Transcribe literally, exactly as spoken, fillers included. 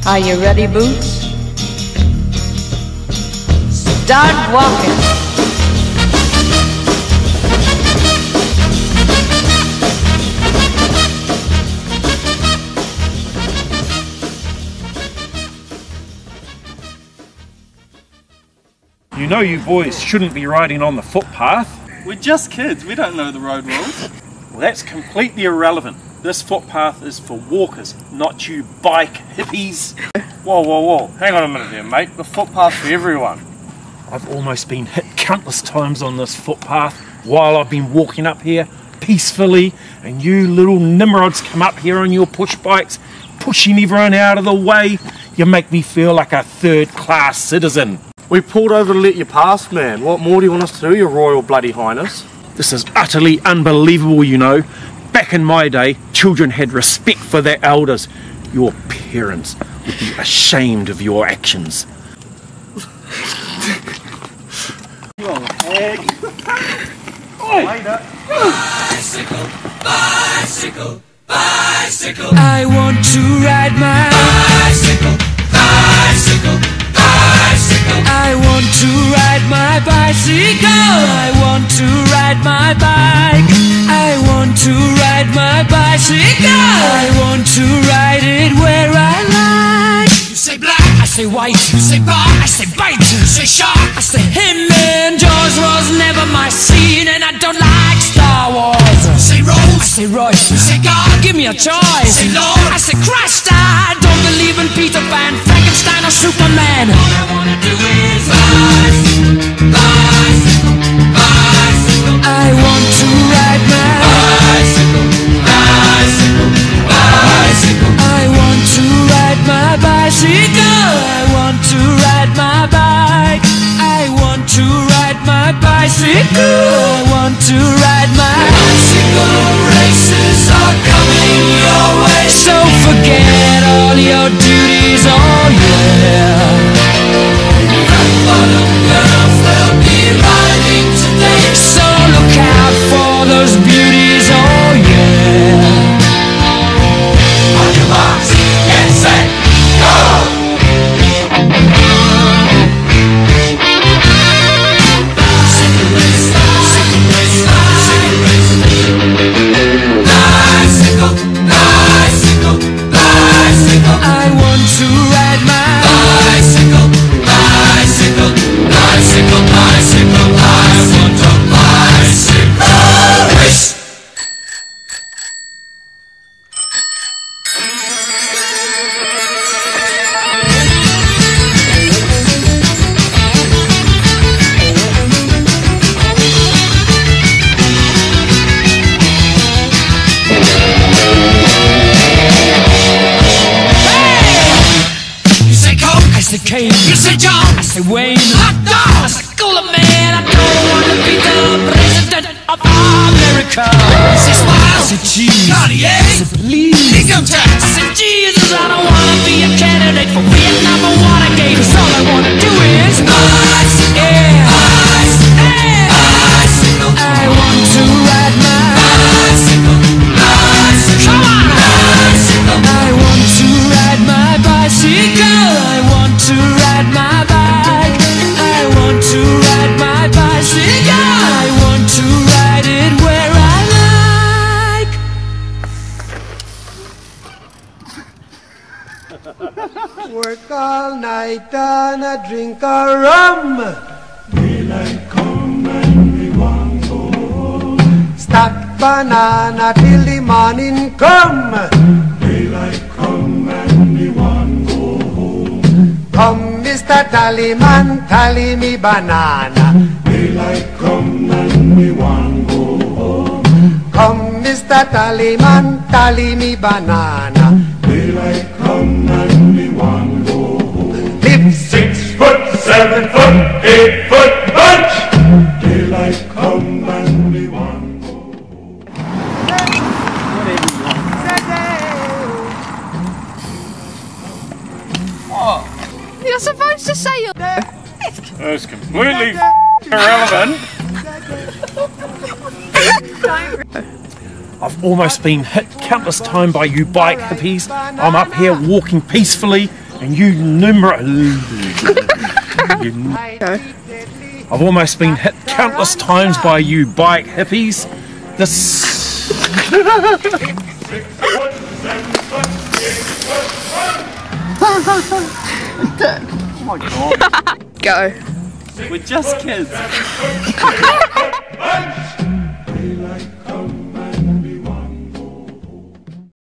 Are you ready, Boots? Start walking. You know you boys shouldn't be riding on the footpath. We're just kids, we don't know the road rules. Well, that's completely irrelevant. This footpath is for walkers, not you bike hippies. Whoa, whoa, whoa. Hang on a minute there, mate. The footpath's for everyone. I've almost been hit countless times on this footpath while I've been walking up here peacefully, and you little nimrods come up here on your push bikes, pushing everyone out of the way. You make me feel like a third-class citizen. We pulled over to let you pass, man. What more do you want us to do, your Royal Bloody Highness? This is utterly unbelievable, you know. Back in my day, children had respect for their elders. Your parents would be ashamed of your actions. You old hag. Bicycle, bicycle, bicycle. I want to ride my bicycle, bicycle, bicycle. I want to ride my bicycle. I want to ride my bike. I want to ride my bicycle. I want to ride it where I like. You say black, I say white. You say bar, I say bite. You say shark, I say him. And Jaws was never my scene, and I don't like Star Wars. You say Rose, I say Royce. You say God, give me a choice. You say Lord, I say Christ. I don't believe in Peter Pan, Frankenstein, or Superman. All I wanna do is bicycle, bicycle, bicycle. I want to ride my bicycle, bicycle, bicycle. I want to ride my bicycle. I want to ride my bike. I want to ride my bicycle. I want to ride my bicycle. Races are coming your way, so forget all your duties. Oh yeah. Rock bottom girls, they'll be riding today, so look out for those beauties. Oh yeah. On your marks, get set, go! You say John, I say Wayne. Hot dog, I say cooler man. I don't want to be the president of America. I say smile, I say cheese, Cartier, I say please, income tax. I say Jesus, I don't want to be a candidate for Vietnam or Watergate. Cause all I want to do is bicycle, yeah, bicycle, yeah, bicycle. I want to ride my bicycle, bicycle. Come on, bicycle. I want to ride my bicycle. I want to ride my bike. I want to ride my bicycle. I want to ride it where I like. Work all night and I drink a rum. Daylight come and we want go home. Stack banana till the morning come. Daylight come and we want go home. Come, Mister Tallyman, tally me banana. Daylight come and we want go home. Come, Mister Tallyman, tally me banana. Daylight come and we want go home. Live six foot, seven foot, eight foot bunch. Daylight come and we want go home. Oh, you're supposed to say your. That's completely irrelevant. I've almost been hit countless times by you bike hippies. I'm up here walking peacefully, And you Nimrod. you, I've almost been hit countless times by you bike hippies. This. Oh my god. Go. We're just kids.